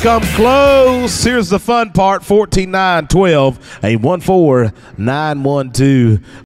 come close. Here's the fun part, 14-9-12, a 1-4-9-1-2